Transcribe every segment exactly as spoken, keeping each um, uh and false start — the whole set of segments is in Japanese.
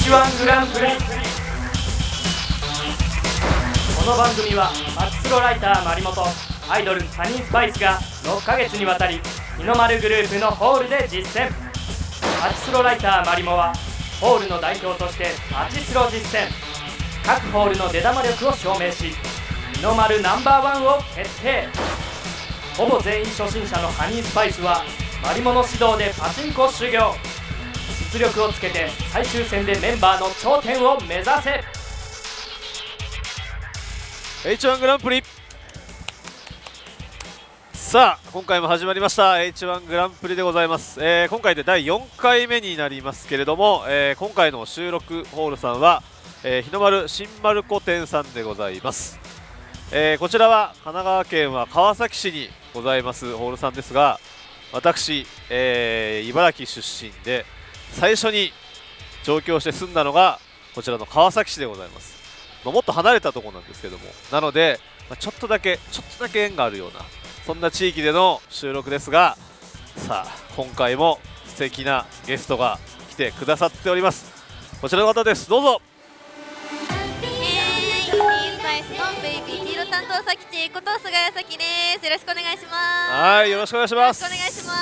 チワングランプリ。この番組はパチスロライターマリモとアイドルハニースパイスがろっかげつにわたり日の丸グループのホールで実践。パチスロライターマリモはホールの代表としてパチスロ実践、各ホールの出玉力を証明し日の丸ナンバーワンを決定。ほぼ全員初心者のハニースパイスはマリモの指導でパチンコ修行、実力をつけて最終戦でメンバーの頂点を目指せ。 エイチワン グランプリ。さあ今回も始まりました エイチワン グランプリでございます、えー、今回でだいよんかいめになりますけれども、えー、今回の収録ホールさんは、えー、日の丸新丸子店さんでございます、えー、こちらは神奈川県は川崎市にございますホールさんですが、私、えー、茨城出身で最初に上京して住んだのがこちらの川崎市でございます。まあ、もっと離れたところなんですけども、なので、まあ、ちょっとだけちょっとだけ縁があるようなそんな地域での収録ですが、さあ今回も素敵なゲストが来てくださっております。こちらの方です、どうぞ。 えー、ハニースパイスのベイビー黄色担当さきちこと菅谷咲です。よろしくお願いします。 はい、よろしくお願いします。 よろしくお願いします。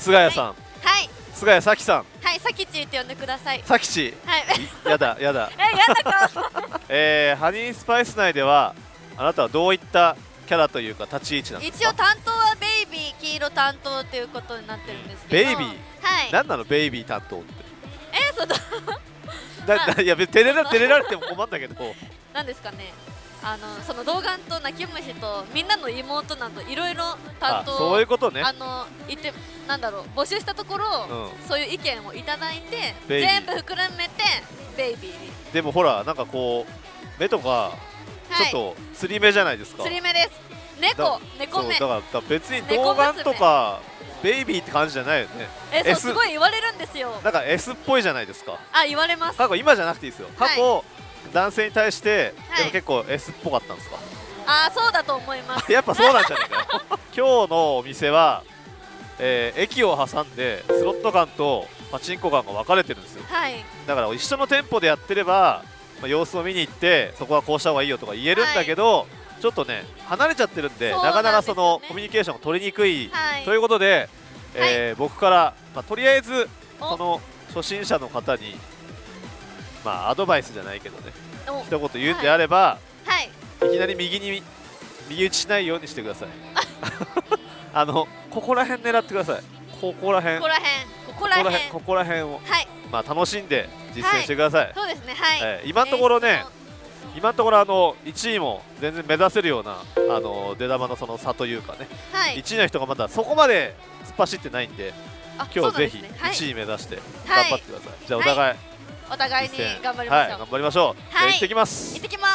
菅谷さん、 はい、はい、 菅谷咲さん、 はい、さきちって呼んでください。 咲ち、 はいやだやだえ、やだかえー、ハニースパイス内ではあなたはどういったキャラというか立ち位置なんですか？ 一応担当はベイビー黄色担当ということになってるんですけど。 ベイビー、 はい。 何なのベイビー担当って。 えー、そうだだだいや別に照れら照れられても困ったけどなんですかね、あのその童顔と泣き虫とみんなの妹などいろいろ担当、 そういうことね。 あの言ってなんだろう募集したところ、うん、そういう意見をいただいて全部膨らめてベイビー。 でもほらなんかこう目とかちょっとつり目じゃないですか。 つり目です。猫猫目。 だからだから別に童顔とかベイビーって感じじゃないよね。 え、そう、すごい言われるんですよ。 なんか エス っぽいじゃないですか。 あ、言われます。 過去今じゃなくていいですよ。過去、はい、男性に対して、 はい、 でも結構 エス っぽかったんですか。 あ、そうだと思います。 やっぱそうなんじゃないかよ今日のお店は、えー、駅を挟んでスロット館とパチンコ館が分かれてるんですよ。 はい、 だから一緒の店舗でやってれば、まあ、様子を見に行ってそこはこうした方がいいよとか言えるんだけど、はい、ちょっとね離れちゃってるんで、なかなかそのコミュニケーションが取りにくい、はい、ということで、えーはい、僕から、まあ、とりあえずその初心者の方に、まあ、アドバイスじゃないけどね一言言うんであれば、はいはい、いきなり右に右打ちしないようにしてくださいあのここら辺狙ってください。ここら辺ここら辺ここら辺ここら辺を、はい、まあ楽しんで実践してください。はい、 そうですね、はい、 えー、今のところね、えー、今のところあのいちいも全然目指せるようなあの出玉のその差というかね、はい、いちいの人がまだそこまで突っ走ってないんで、今日ぜひいちいめ指して頑張ってください。はい、じゃあお互い、はい、 お互いに頑張りましょう。はい、 頑張りましょう。はい、じゃあ行ってきます。 行ってきます。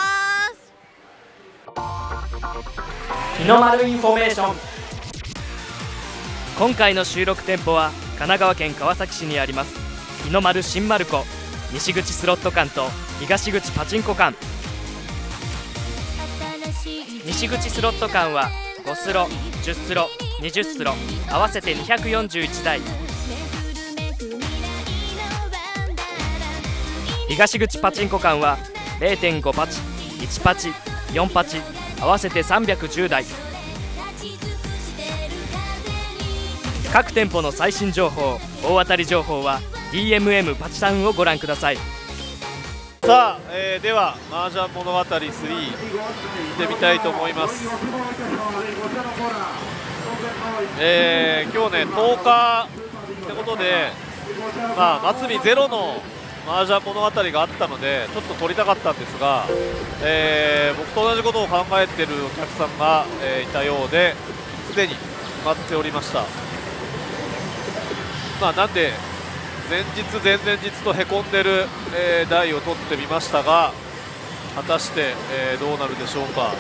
日の丸インフォメーション。今回の収録店舗は神奈川県川崎市にあります日の丸新丸子西口スロット館と東口パチンコ館。西口スロット館はごスロ、じゅうスロ、にじゅうスロ合わせてにひゃくよんじゅういちだい、東口パチンコ館は れいてんご パチ、いちパチ、よんパチ合わせてさんびゃくじゅうだい。各店舗の最新情報、大当たり情報は ディーエムエム パチタウンをご覧ください。 さあ、えー、では麻雀物語スリー見てみたいと思います。えー、今日ねとおかってことで、まあ末尾ゼロの麻雀物語があったのでちょっと撮りたかったんですが、えー、僕と同じことを考えているお客さんが、えー、いたようですでに埋まっておりました。まあ、なんで前日前々日とへこんでる、えー、台を取ってみましたが、果たして、えー、どうなるでしょうか。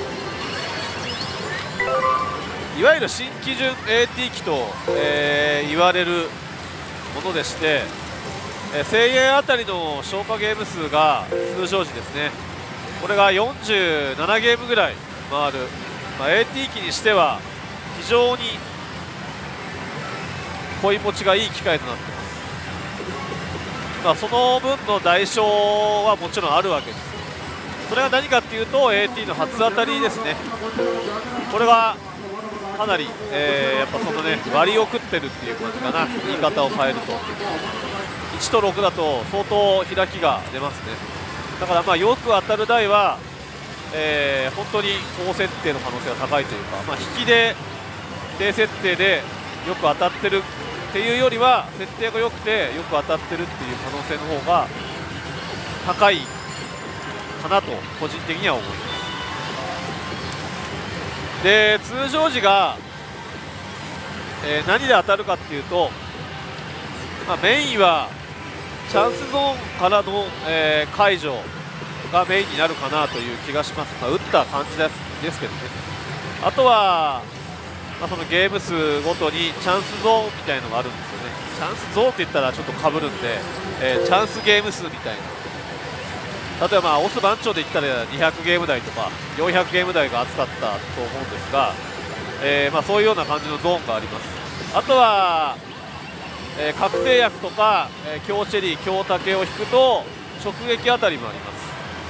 いわゆる新基準 エーティー 機と、えー、言われるものでして、えー、せんえんあたりの消化ゲーム数が通常時ですね、これがよんじゅうななゲームぐらい回る、まあ、エーティー 機にしては非常に恋持ちがいい機械となっています。 まあ、その分の代償はもちろんあるわけです。それは何かっていうと エーティー の初当たりですね。これがかなり、えー、やっぱそのね割を食ってるっていう感じかな、言い方を変えると。いちとろくだと相当開きが出ますね。だからまあよく当たる台は、えー、本当に高設定の可能性が高いというか、まあ、引きで低設定でよく当たってるっていうよりは設定が良くてよく当たってるっていう可能性の方が高いかなと個人的には思います。で通常時が、えー、何で当たるかっていうと、まあ、メインはチャンスゾーンからの、えー、解除がメインになるかなという気がします。まあ、打った感じですけどね。あとは、まあ、そのゲーム数ごとにチャンスゾーンみたいのがあるんですよね。チャンスゾーンって言ったらちょっとかぶるんで、えー、チャンスゲーム数みたいな。例えば、まあ、オス番長で言ったらにひゃくゲーム台とかよんひゃくゲーム台が厚かったと思うんですが、えーまあ、そういうような感じのゾーンがあります。あとは、えー、確定薬とか、えー、強チェリー、強竹を引くと直撃当たりもあります。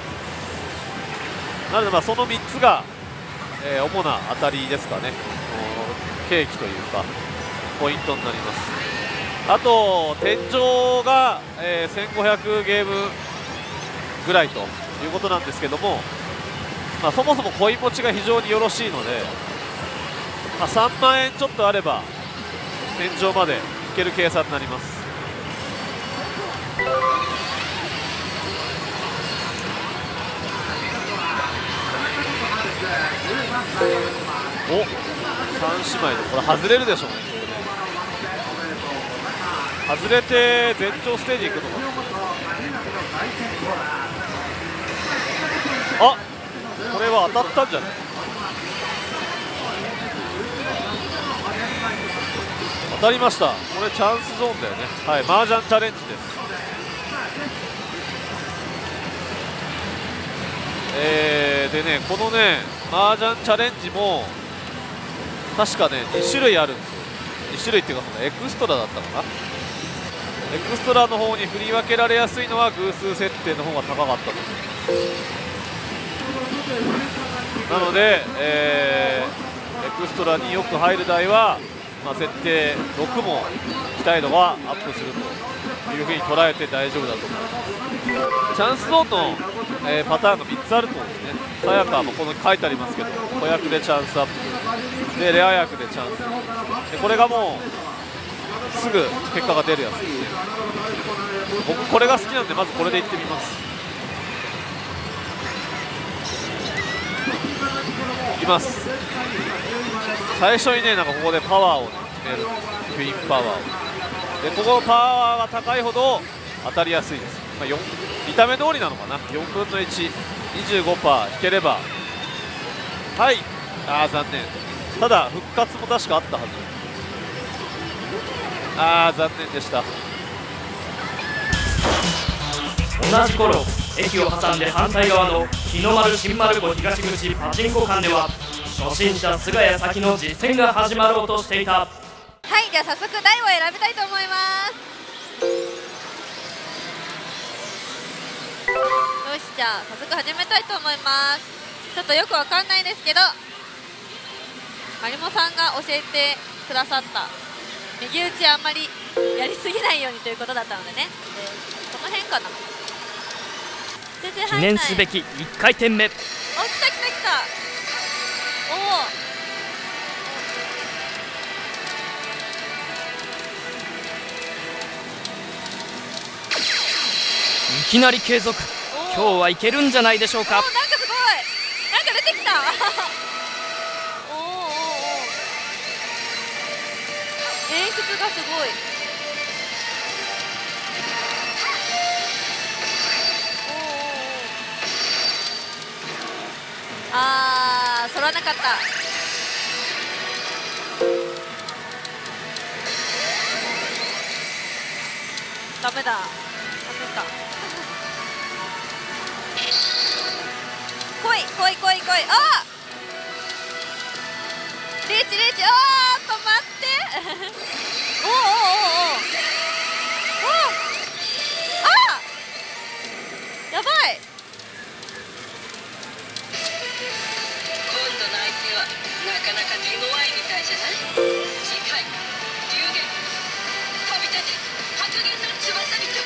なので、まあ、そのみっつが、えー、主な当たりですかね。契機というかポイントになります。あと天井が、えー、せんごひゃくゲームぐらいということなんですけども、まあ、そもそもコイン持ちが非常によろしいので、まあ、さんまんえんちょっとあれば天井までいける計算になります。お三姉妹でこれ外れるでしょうね。外れて全長ステージ行くのか。あ、これは当たったんじゃない。当たりました。これチャンスゾーンだよね。はい、麻雀チャレンジです。えー、でね、このね麻雀チャレンジも確かねに種類あるんですよ。に種類っていうか、そのエクストラだったかな。エクストラの方に振り分けられやすいのは偶数設定の方が高かったと思います。なので、えー、エクストラによく入る台は、まあ、設定ろくも期待度がアップするというふうに捉えて大丈夫だと思います。チャンスゾーンの、えー、パターンがみっつあると思うんですね。さやかもこの書いてありますけど、子役でチャンスアップでレア役でチャンスで、これがもうすぐ結果が出るやつですね。僕これが好きなんでまずこれでいってみます。いきます。最初にね、なんかここでパワーを、ね、決める、クイーンパワーを。でここのパワーが高いほど当たりやすいです。まあ、よん見た目通りなのかな。よんぶんのいち、にじゅうごパーセント 引ければ、はい、あー残念。ただ復活も確かあったはず。あー残念でした。 同じ頃、駅を挟んで反対側の日の丸新丸子東口パチンコ館では初心者菅谷咲の実践が始まろうとしていた。 はい、じゃあ早速台を選びたいと思います。よし、じゃあ早速始めたいと思います。ちょっとよくわかんないですけど、まりもさんが教えてくださった右打ちあんまりやりすぎないようにということだったのでね、この辺かな。全然記入んない。 念すべきいっかいてんめ。 お、来た来た来た。おお、 いきなり継続。今日はいけるんじゃないでしょうか。 おー、なんかすごい、なんか出てきたおーおーおー、演出がすごい。おーおーおー、あー、反らなかった。ダメだ、ダメか。来い来い来い来い。あー、リーチリーチ。あー、止まっておーおーおーおーおー、あかなか手強いみたいじゃない。次回流言飛び立て白銀の翼人。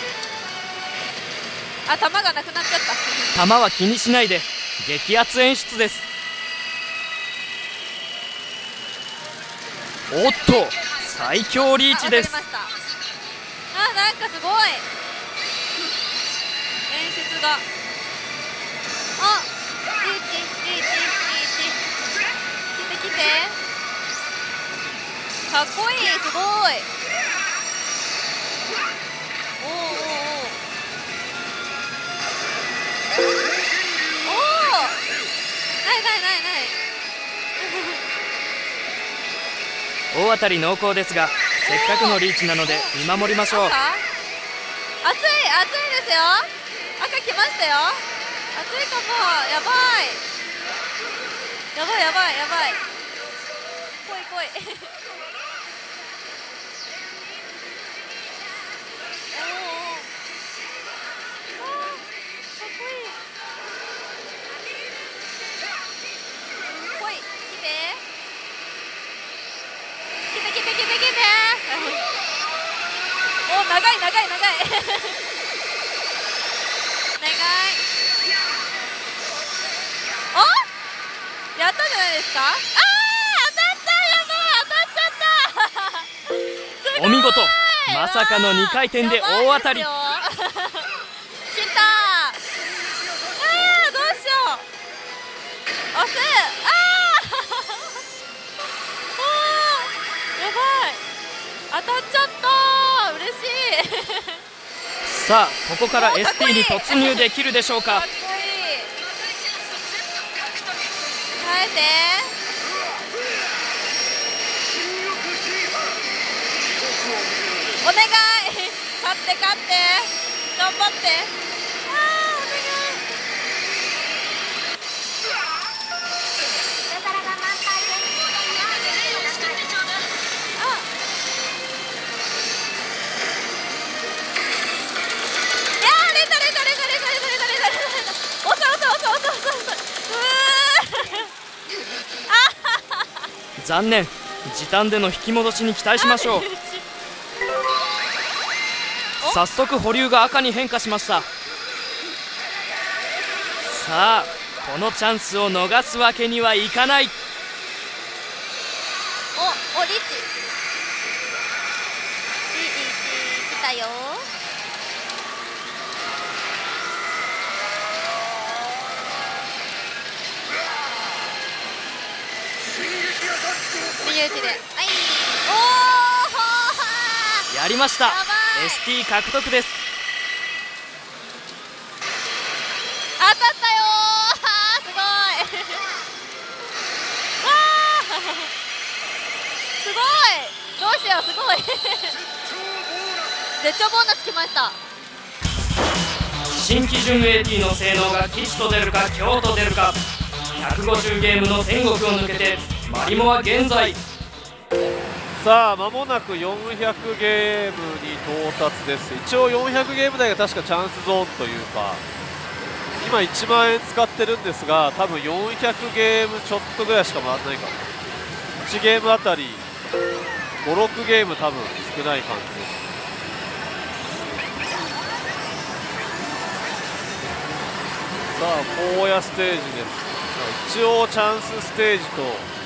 あ、弾がなくなっちゃった。 弾は気にしないで。激アツ演出です。おっと最強リーチです。 あ、わかりました。あ、なんかすごい演出が。あ、リーチリーチリーチ来て来て、かっこいい、すごい。おーおーおーおお、ないないないない大当たり濃厚ですが、せっかくのリーチなので見守りましょう。 赤熱い熱いですよ。赤来ましたよ。熱いかも。やばいやばいやばいやばい。来い来いおーおー、あーかっこいい。来い、来て来て来て来て来てお、長い長い長いお願い。お、やったじゃないですか。あー、当たった。やばい、当たっちゃったすごい、 お見事。まさかのにかい転で大当たり。 やばいですよ来た。あー、どうしよう。押す。あーあー、やばい、当たっちゃった。嬉しいさあここから エスティー に突入できるでしょうか。 かっこいい。耐えて。お願い勝って勝って頑張って。あー、お願い。 残念。時短での引き戻しに期待しましょう。早速保留が赤に変化しました。さあこのチャンスを逃すわけにはいかない。 お、お、リーチリーチ来たよ。右打ちで、はい、おー、 やりました。 やばいエスティー 獲得です。 当たったよーすごいわーすごい、どうしよう、すごい絶頂ボーナス来ました。 新基準 エーティー の性能が吉と出るか凶と出るか。ひゃくごじゅうゲームの天国を抜けてマリモは現在。 さあ間もなくよんひゃくゲームに到達です。一応よんひゃくゲーム台が確かチャンスゾーンというか、今いちまんえん使ってるんですが、多分よんひゃくゲームちょっとぐらいしか回らないかな。いちゲームあたりご、ろくゲーム多分少ない感じです。さあ荒野ステージです。一応チャンスステージと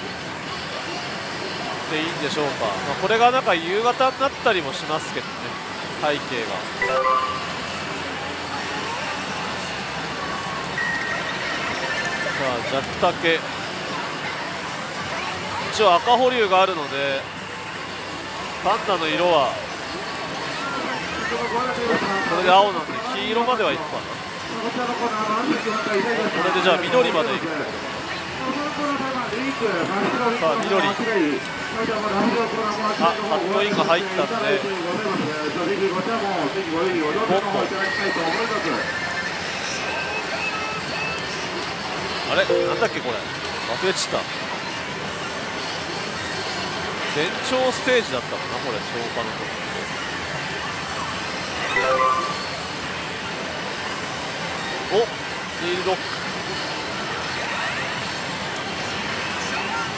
でいいんでしょうか。まあ、これがなんか夕方になったりもしますけどね、背景が。さあ弱竹、一応赤保留があるのでパンダの色はこれで青なんで黄色まではいくかな。これでじゃあ緑までいく。さあ緑、あ、カットインが入ったんでボンボン、あれなんだっけこれ、忘れちゃった。全長ステージだったかなこれ、消化のとこ。お、ニールロック。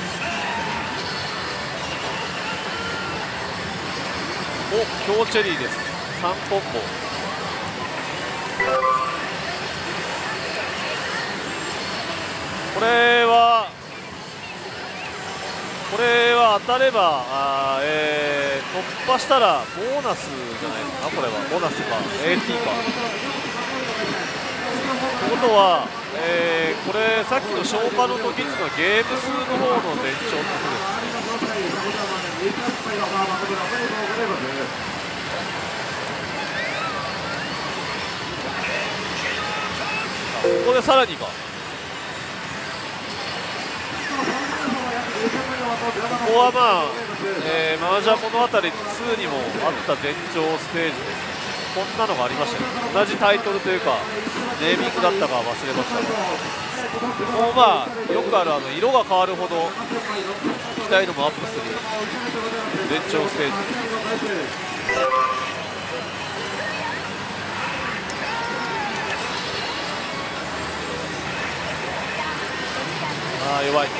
お強チェリーです。さんコンボ。これはこれは当たればあ、えー、突破したらボーナスじゃないですか。これはボーナスか エーティー か。ということは、えー、これさっきの消化の時っていうのはゲーム数の方の延長ってことですね。ここでさらにか。ここはまあ、えー、マージャン物語ツーにもあった前兆ステージです。こんなのがありましたね。同じタイトルというかネーミングだったか忘れましたが、ここもまあよくあるあの色が変わるほど期待度もアップする前兆ステージです。あー弱い。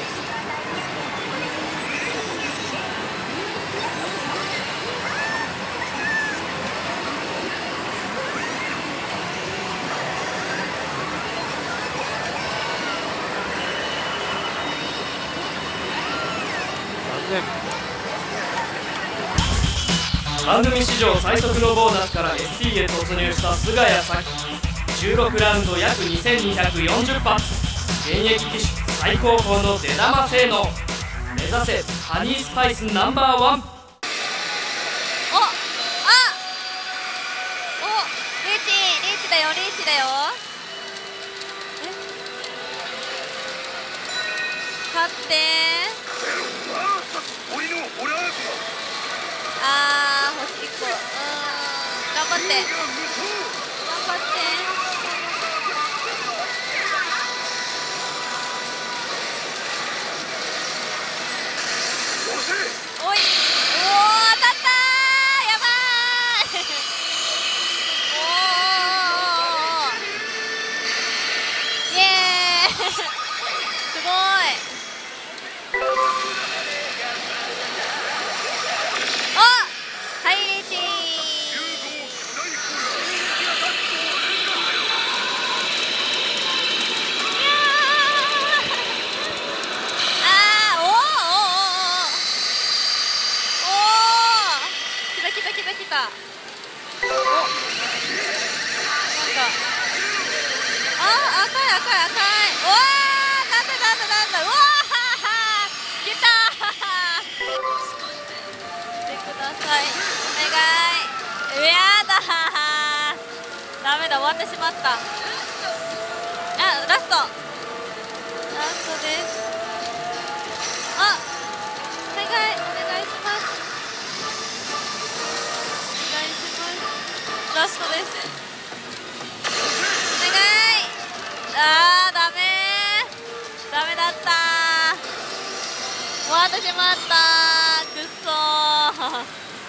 番組史上最速のボーナスから エスティー へ突入した菅谷咲じゅうろくラウンド約にせんにひゃくよんじゅっ発、現役機種最高峰の出玉性能、目指せハニースパイスナンバーワン。 おあおリーチリーチだよリーチだよ。え勝ってあー星子、うーん頑張って頑張っておい、おー当たったー、やばーいおーイエーイすごい。おはいリーチー。あーおーおーおーおー来た来た来た来た。おなんかあー赤い赤い赤い。おーなんだなんだなんだ。うわー来たー来てくださいお願い。うやだーダメだ終わってしまった。あラストラストです。あお願いお願いしますお願いしますラストですお願い。あーダメーダメだったー終わってしまったーくっそー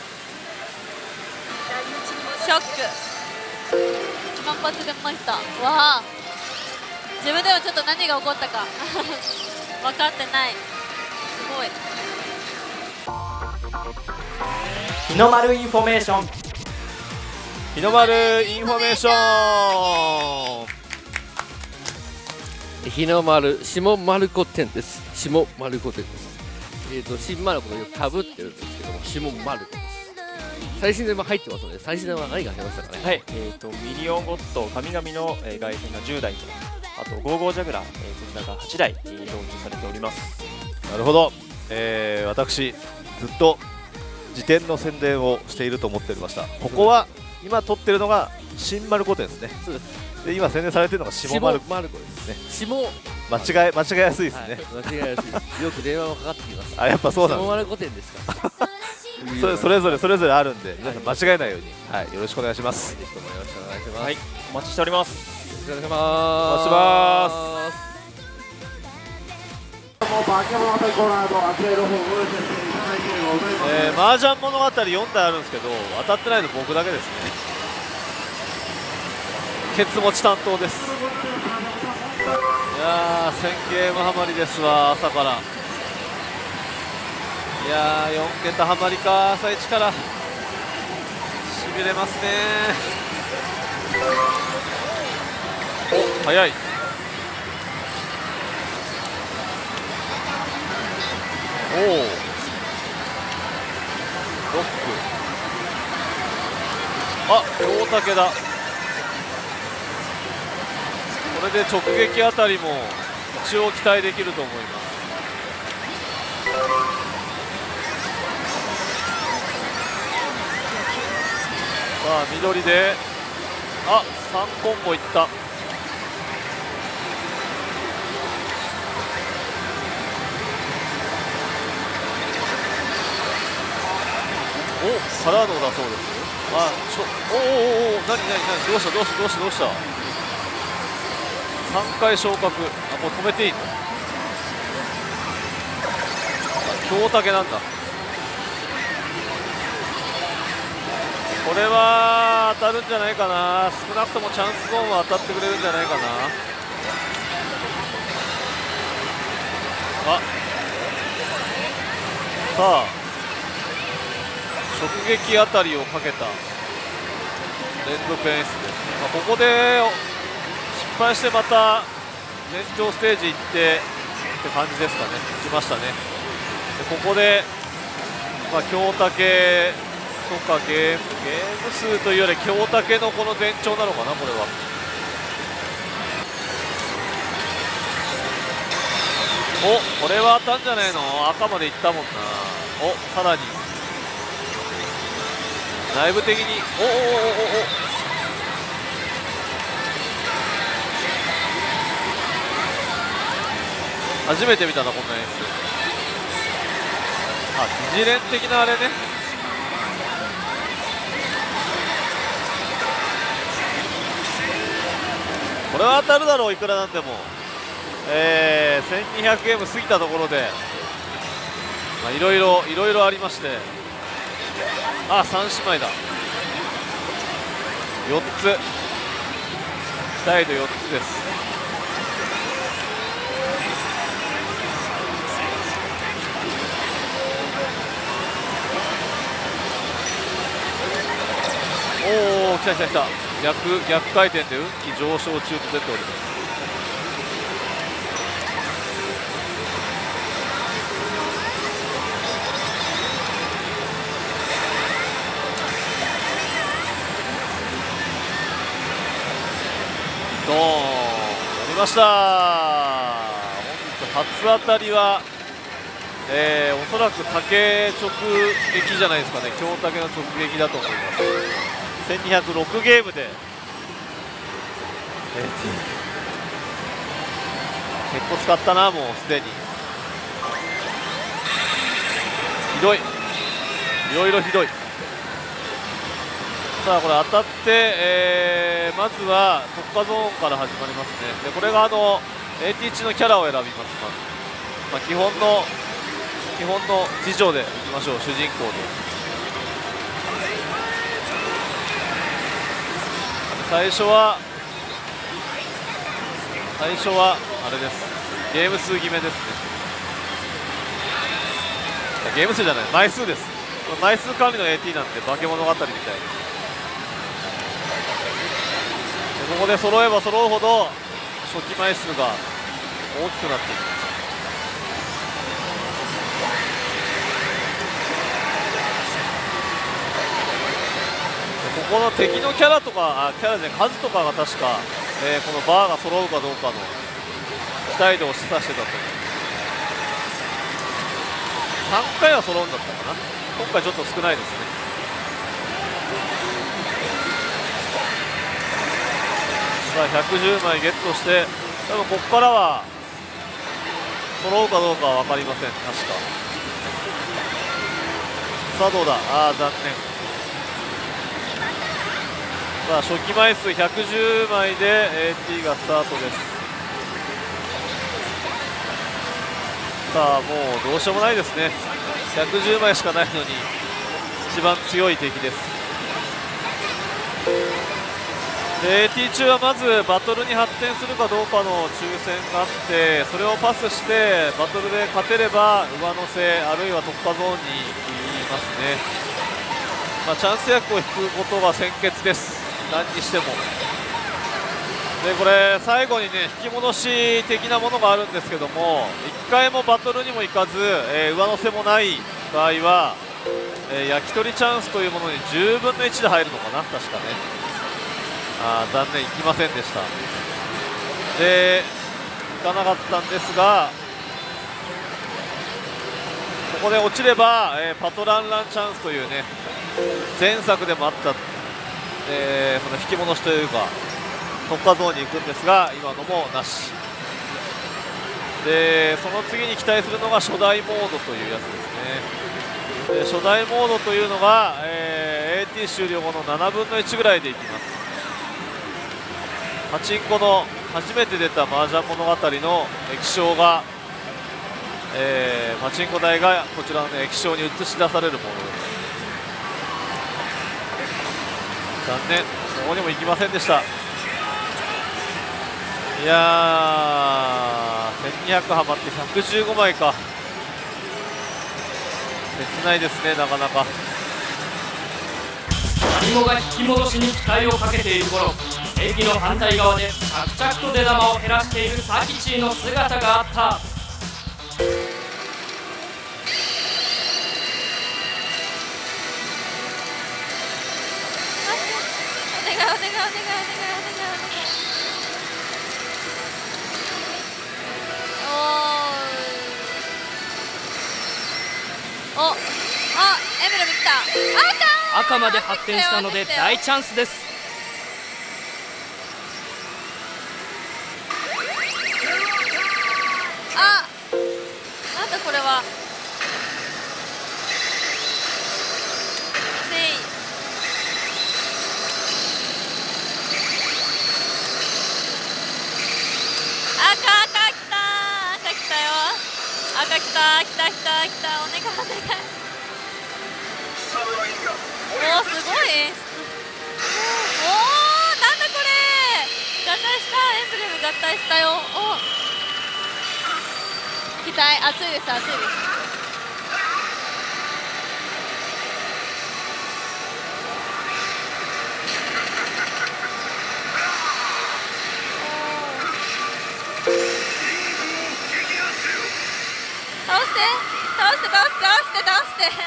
ショックいちまん発出ました。わあ自分でもちょっと何が起こったか分かってない。すごい。 日の丸インフォメーション。 日の丸インフォメーション。 日の丸下丸子店です。下丸子店です。えっ、ー、と新丸子とよくかぶってるんですけども下丸子です。最新電話入ってますので最新電話何が入りましたかね。 はい、えーとミリオンゴッド神々の、えー、外線がじゅうだいと、あとゴーゴージャグラー、えー、こちらがはちだい、えー、導入されております。 なるほど、えー、私ずっと自転の宣伝をしていると思っておりました。ここは今撮ってるのが新丸子店ですね。 そうです。 で今宣伝されてるのが下丸子ですね。下間違え間違えやすいですね、 はい、間違えやすいです。よく電話もかかってきます。 あやっぱそうなんです。 下丸子店ですかそれそれぞれそれぞれあるんで皆さん間違えないように、はい、よろしくお願いします。 ぜひともよろしくお願いします。 はい、お待ちしております。 よろしくお願いします。 お待ちしますえー、麻雀物語よんだいあるんですけど当たってないの僕だけですね。ケツ持ち担当です。いやーせんゲームハマりですわ朝から。いやーよん桁ハマりか朝一から。 びれますね。お、早い。おお、ロック。あ、両竹だ。これで直撃あたりも一応期待できると思います。さあ緑で、あ、さんコンボいった。お、カラードだそうです。あ、ちょ、おおおお、なになになに、どうしたどうしたどうしたどうした。さんかい昇格。あ、もう止めていいの。京竹なんだ。これは当たるんじゃないかな。少なくともチャンスゾーンは当たってくれるんじゃないかな。あ、さあ直撃あたりをかけた連続演出です、まあ、ここで失敗してまた延長ステージ行ってって感じですかね。来ましたね。でここで、まあ、京竹とかゲーム、ゲーム数というより京竹のこの前兆なのかな、これは。お、これは当たんじゃないの。赤までいったもんな。お、さらに内部的に、おおおおお、初めて見たな、こんな演出。あ、疑似連的なあれね。これは当たるだろう、いくらなんでも。えー、せんにひゃくエム 過ぎたところで、まあ、いろいろいろいろありまして、あ、さん姉妹だ。よっつ、サイドよっつです。おお、来た来た来た。逆逆回転で運気上昇中と出ております。ドーン、やりました。本日初当たりは、えー、おそらく竹直撃じゃないですかね。京竹の直撃だと思います。せんにひゃくろくゲームで、えー、結構使ったな、もうすでに。ひどい、いろいろひどい。さあこれ当たって、えー、まずは突破ゾーンから始まりますね。でこれがあの エーティー 値のキャラを選びます。まあ、基本の基本の次女でいきましょう。主人公で最初は最初はあれです。ゲーム数決めですね。ゲーム数じゃない、枚数です。枚数管理の エーティー なんて化け物語みたいに。ここで揃えば揃うほど初期枚数が大きくなっていく。ここの敵のキャラとか、あ、キャラじゃない、数とかが確か、えー、このバーが揃うかどうかの期待度を示唆してたと思う。さんかいは揃うんだったかな。今回ちょっと少ないですね。ひゃくじゅうまいゲットして、多分ここからは揃うかどうかは分かりません。確か。さあどうだ。ああ残念。さあ初期枚数ひゃくじゅうまいで エーティー がスタートです。さあもうどうしようもないですね。ひゃくじゅうまいしかないのに一番強い敵です。で エーティー 中はまずバトルに発展するかどうかの抽選があって、それをパスしてバトルで勝てれば上乗せあるいは突破ゾーンにいますね。 まあ、チャンス役を引くことが先決です、何にしても。でこれ最後にね引き戻し的なものがあるんですけども、いっかいもバトルにも行かず、えー、上乗せもない場合は、えー、焼き鳥チャンスというものにじゅうぶんのいちで入るのかな、確かね。あー残念、行きませんでした。で行かなかったんですが、ここで落ちれば、えー、パトランランチャンスというね前作でもあった、えー、その引き戻しというか突破ゾーンに行くんですが、今のもなしで、その次に期待するのが初代モードというやつですね。で初代モードというのが、えー、エーティー 終了後のななぶんのいちぐらいでいきます。パチンコの初めて出た麻雀物語の液晶が、えー、パチンコ台がこちらの、ね、液晶に映し出されるものです。残念、ここにも行きませんでした。いやー、せんにひゃくはまってひゃくじゅうごまいか、切ないですね、なかなか。 マリモが引き戻しに期待をかけている頃、駅の反対側で着々と出玉を減らしているサキチーの姿があった。 お願いお願いお願いお願いお願いお願い。おーお、あ、エムレム来た。赤赤まで発展したので大チャンスです。 あ、なんだこれは。せい。赤赤来た、赤来たよ。赤来た来た来た来た、お願いお願い。おお、すごい。おお、なんだこれ。合体した、エンブレム合体したよ。お、期待、熱いです、熱いです。倒して倒して倒して倒して倒してお願いお願い。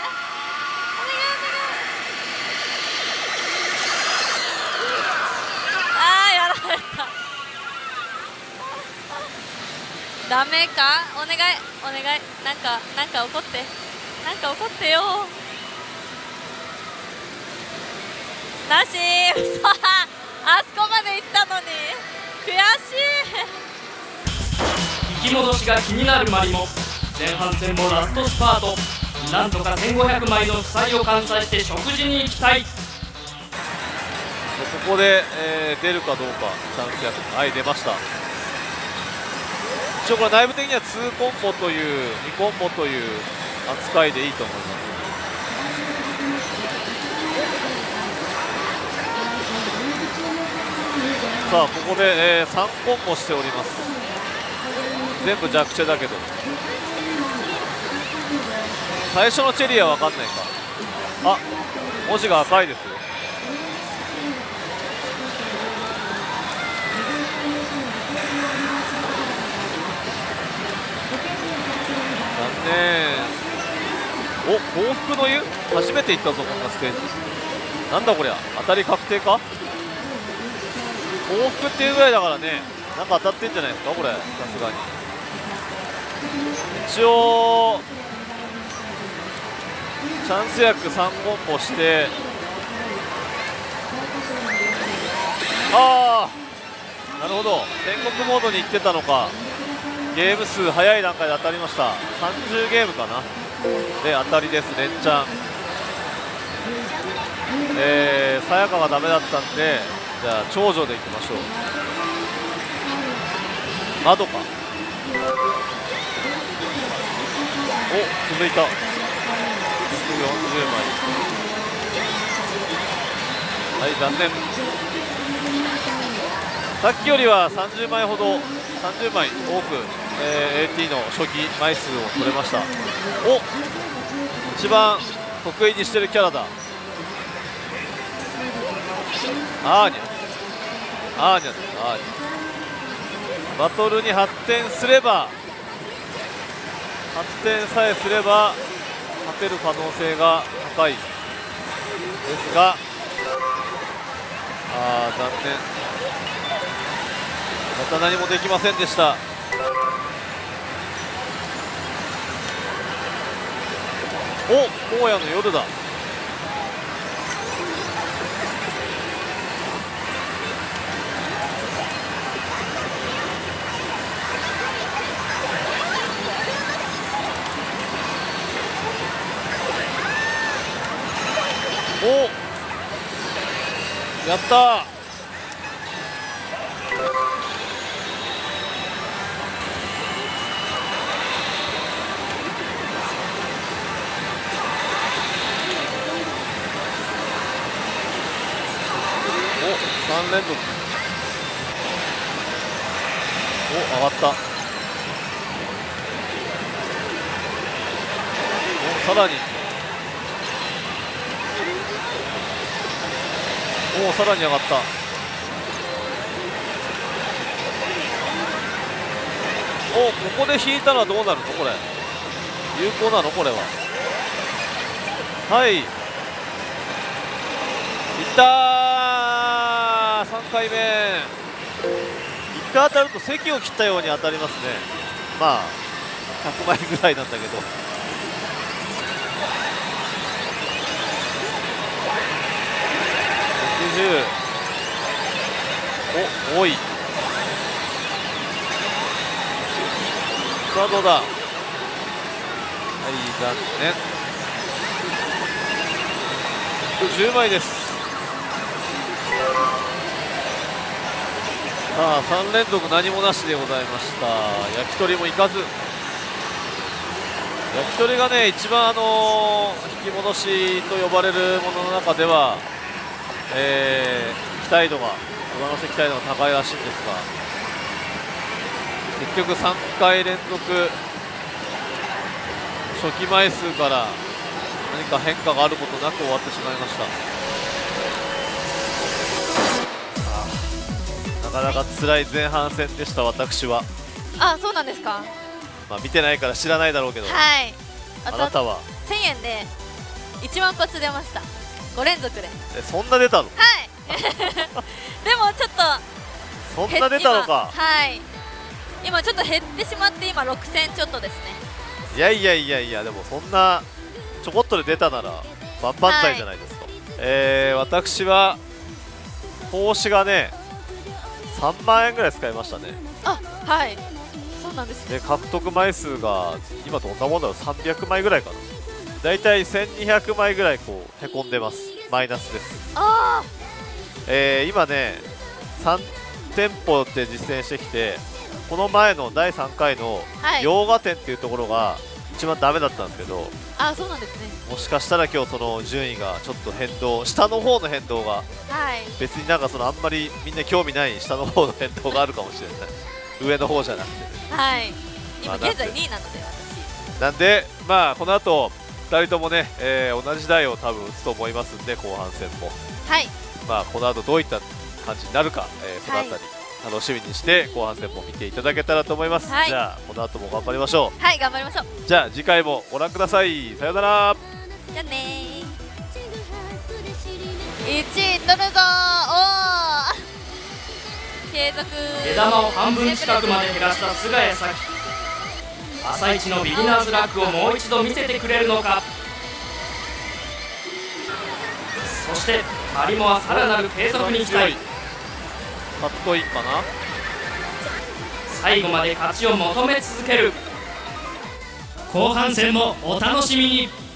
あー、やられた。ダメか、お願いお願い。なんかなんか怒ってなんか怒ってよ。なしーあそこまで行ったのに悔しい。 引き戻しが気になるマリモ、前半戦もラストスパート。なんとかせんごひゃくまいの負債を完済して食事に行きたい。 ここで、えー、出るかどうか、チャンス役、はい、出ました。一応これ内部的にはにコンボというにコンボという扱いでいいと思います。さあここで、えー、さんコンボしております。全部弱チェだけど、最初のチェリーは分かんないか。あ、文字が赤いですよ。残念。お、幸福の湯、初めて行ったぞこんなステージ。なんだこりゃ、当たり確定か。幸福っていうぐらいだからね、なんか当たってんじゃないですかこれ、さすがに。一応チャンス役さんコンボして、ああなるほど、天国モードに行ってたのか。ゲーム数早い段階で当たりました。さんじゅうゲームかなで当たりです。連チャン、えー、さやかがダメだったんで、じゃあ長女でいきましょう。窓か。お、続いた。ひゃくよんじゅうまい。はい、残念。さっきよりはさんじゅうまいほど、さんじゅうまい多く、えー、エーティー の初期枚数を取れました。お、一番得意にしてるキャラだ。 アーニャアーニャです。アーニャバトルに発展すれば発展さえすれば勝てる可能性が高いですが、あー残念、また何もできませんでした。お、荒野の夜だ。お、やったー。お、さん連続。お、上がった。お、さらに。おお、さらに上がった。お、ここで引いたらどうなるのこれ。有効なのこれは。はい、いったー。さんかいめ。いっかい当たると席を切ったように当たりますね。まあひゃくまいぐらいなんだけど。お、多い。さあどうだ。はい、残念。じゅうまいです。さあさん連続何もなしでございました。焼き鳥もいかず。焼き鳥がね一番あのー、引き戻しと呼ばれるものの中ではえー、期待度が上乗せ期待度が高いらしいんですが、結局さんかい連続初期枚数から何か変化があることなく終わってしまいました。なかなか辛い前半戦でした。私はあ、そうなんですか。 まあ見てないから知らないだろうけど、 はい、 あなたはせんえんでいちまん発出ました。ご連続で。 え、そんな出たの？ はいでもちょっとそんな出たのか。 はい、今ちょっと減ってしまって今ろくせんちょっとですね。 いやいやいやいや、でもそんなちょこっとで出たなら万々歳じゃないですか。はい、えー、私は投資がねさんまんえんぐらい使いましたね。 あ、はい、そうなんですね。 で獲得枚数が今どんなもんだろう、さんびゃくまいぐらいかな。だいたいせんにひゃくまいぐらいこうへこんでます。マイナスです。 あ、 えー、今ねさん店舗で実践してきて、この前のだいさんかいの洋画店っていうところが一番ダメだったんですけど、 あ、そうなんですね。 もしかしたら今日その順位がちょっと変動、下の方の変動が、 はい、 別になんかそのあんまりみんな興味ない下の方の変動があるかもしれない上の方じゃなくて、 はい、今まあ現在にいなので私なんで、まあこの後ふたりともね、えー、同じ台を多分打つと思いますんで、後半戦も、 はい、 まあこの後どういった感じになるか、えー、そのあたり、はい、楽しみにして後半戦も見ていただけたらと思います。はい、じゃあこの後も頑張りましょう。 はい、頑張りましょう。 じゃあ次回もご覧ください。さようなら。 じゃあねー。いちい取るぞー。おー、継続。 出玉を半分近くまで減らした菅谷咲。朝一のビギナーズラックをもう一度見せてくれるのか。そしてマリモはさらなる継続に期待。 カットインかな。 最後まで勝ちを求め続ける。後半戦もお楽しみに。